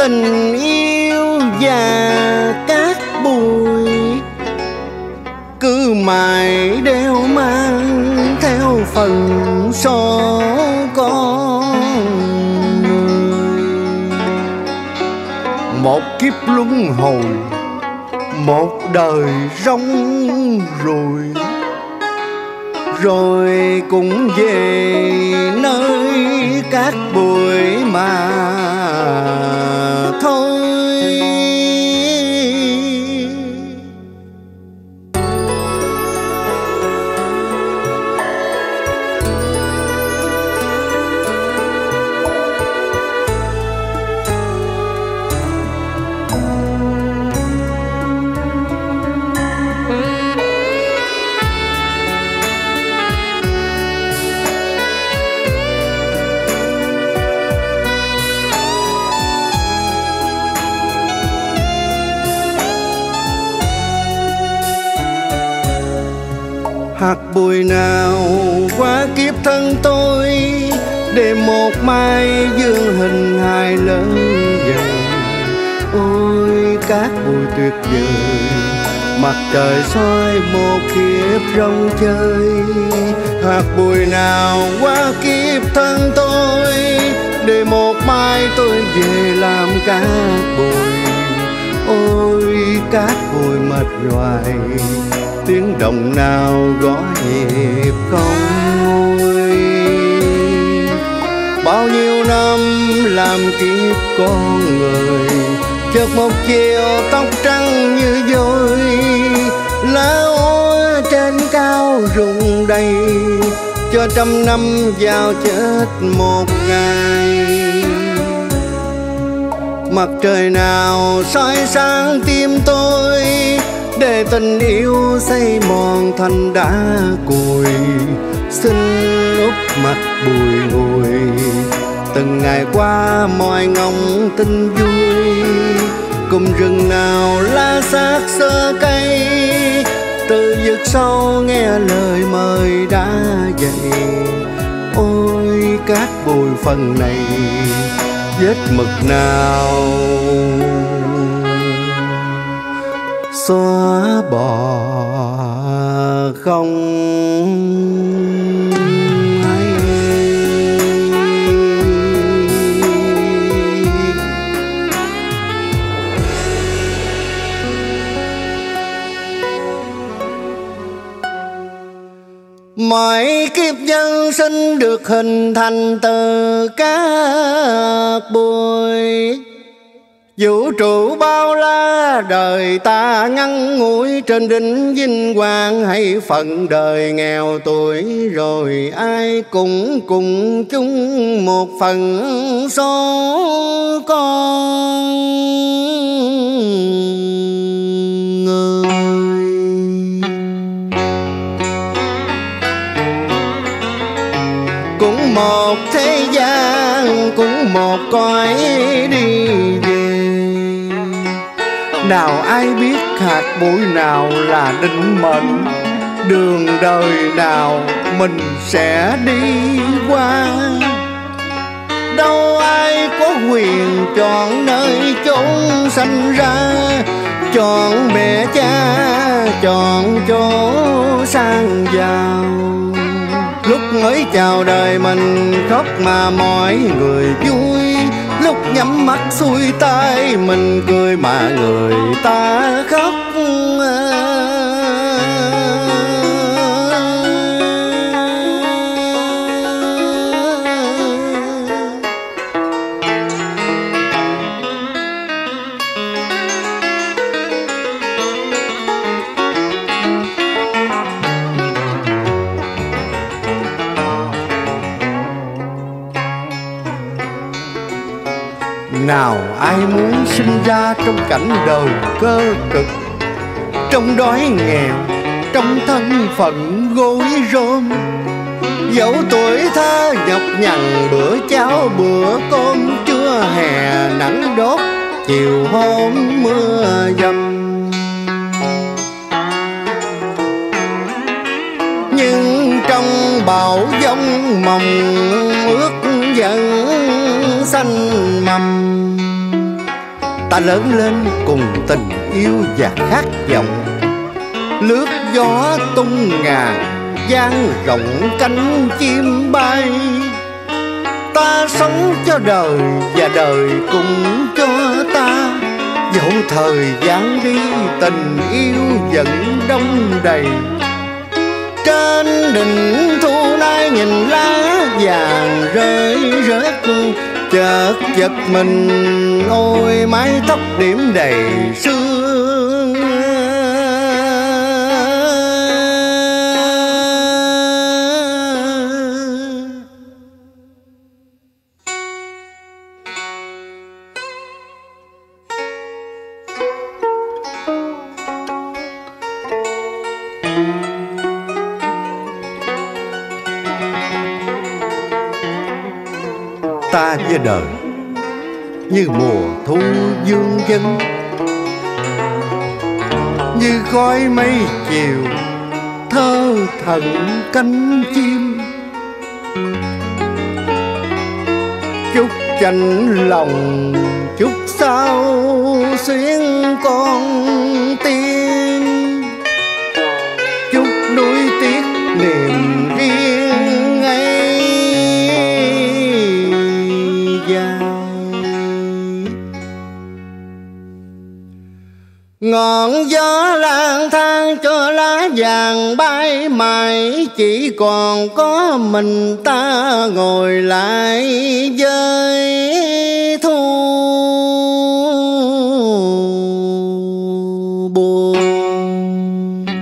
tình yêu và cát bụi cứ mãi đeo mang theo phần số con người. Một kiếp luân hồi, một đời rong ruổi, rồi cũng về nơi cát bụi mà thôi. Hạt bụi nào qua kiếp thân tôi, để một mai dương hình hài lớn dần. Ôi cát bụi tuyệt vời, mặt trời soi một kiếp rong chơi. Hạt bụi nào qua kiếp thân tôi, để một mai tôi về làm cát bụi. Ôi cát bụi mệt nhoài, tiếng đồng nào gõ nhịp không nguôi. Bao nhiêu năm làm kiếp con người, chợt một chiều tóc trắng như vôi. Lá úa trên cao rụng đầy, cho trăm năm vào chết một ngày. Mặt trời nào soi sáng tim tôi, để tình yêu xây mòn thành đá cùi. Xin úp mặt bùi ngùi, từng ngày qua mỏi ngóng tin vui. Cùng rừng nào lá xác xơ cây, từ vực sâu nghe lời mời đã dậy. Ôi cát bụi phần này, vết mực nào xóa bỏ không hay. Mọi kiếp nhân sinh được hình thành từ cát bụi. Vũ trụ bao la đời ta ngắn ngủi, trên đỉnh vinh quang hay phận đời nghèo tuổi. Rồi ai cũng cùng chung một phần số con người. Cũng một thế gian, cũng một cõi đi về. Nào ai biết hạt bụi nào là định mệnh, đường đời nào mình sẽ đi qua. Đâu ai có quyền chọn nơi chốn sanh ra, chọn mẹ cha, chọn chỗ sang giàu. Lúc mới chào đời mình khóc mà mọi người vui, lúc nhắm mắt xuôi tay mình cười mà người ta khóc. Nào ai muốn sinh ra trong cảnh đời cơ cực, trong đói nghèo, trong thân phận gối rôm. Dẫu tuổi thơ nhọc nhằn bữa cháo bữa cơm, trưa hè nắng đốt, chiều hôm mưa dầm. Nhưng trong bão giông mộng ước vẫn xanh mầm. ta lớn lên cùng tình yêu và khát vọng, lướt gió tung ngàn dang rộng cánh chim bay. Ta sống cho đời và đời cũng cho ta, dẫu thời gian đi tình yêu vẫn đông đầy. Trên đỉnh thu nay nhìn lá vàng rơi rớt, chợt giật mình ôi mái tóc điểm đầy sương. Ta với đời như mùa thu dương dân, như khói mây chiều thơ thẩn cánh chim. Chút chạnh lòng chút sao xuyến con tim, chút nuối tiếc niềm riêng ấy. Ngọn gió lang thang cho lá vàng bay mãi, chỉ còn có mình ta ngồi lại với thu buồn.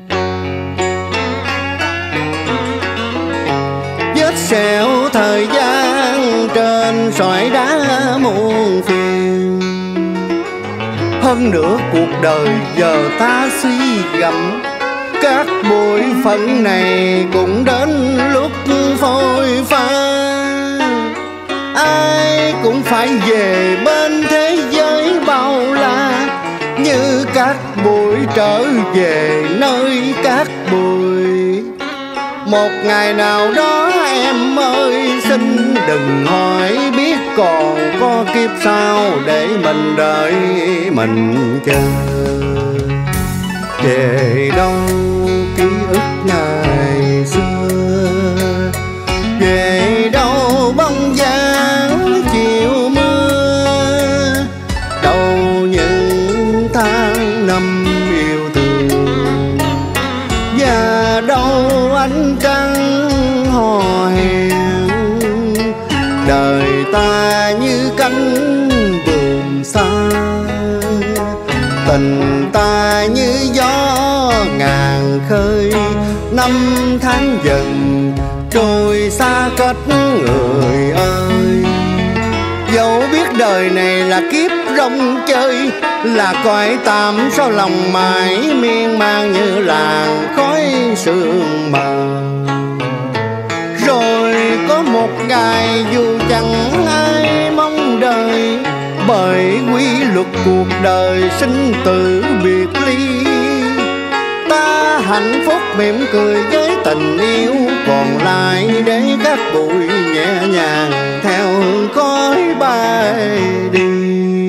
Vết sẹo thời gian trên sỏi đá muôn phiền, hơn nữa cuộc đời giờ ta suy gẫm. Các bụi phận này cũng đến lúc phôi pha, ai cũng phải về bên thế giới bao la, như các bụi trở về nơi các bụi. Một ngày nào đó em ơi xin đừng hỏi, biết còn có kiếp sau để mình đợi mình chờ. Về đâu ký ức ngày xưa, về đâu bóng dáng chiều mưa, đâu những tháng năm yêu thương, và đâu ánh trăng hò hẹn. Đời ta như cánh buồm xa, tình ta như gió ngàn khơi. Năm tháng dần trôi xa cách người ơi, dẫu biết đời này là kiếp rong chơi, là cõi tạm sao lòng mãi miên man như làn khói sương mờ. Rồi có một ngày dù chẳng ai mong đợi, bởi quy luật cuộc đời sinh tử biệt ly, ta hạnh phúc mỉm cười với tình yêu, còn lại để các bụi nhẹ nhàng theo hương khói bay đi.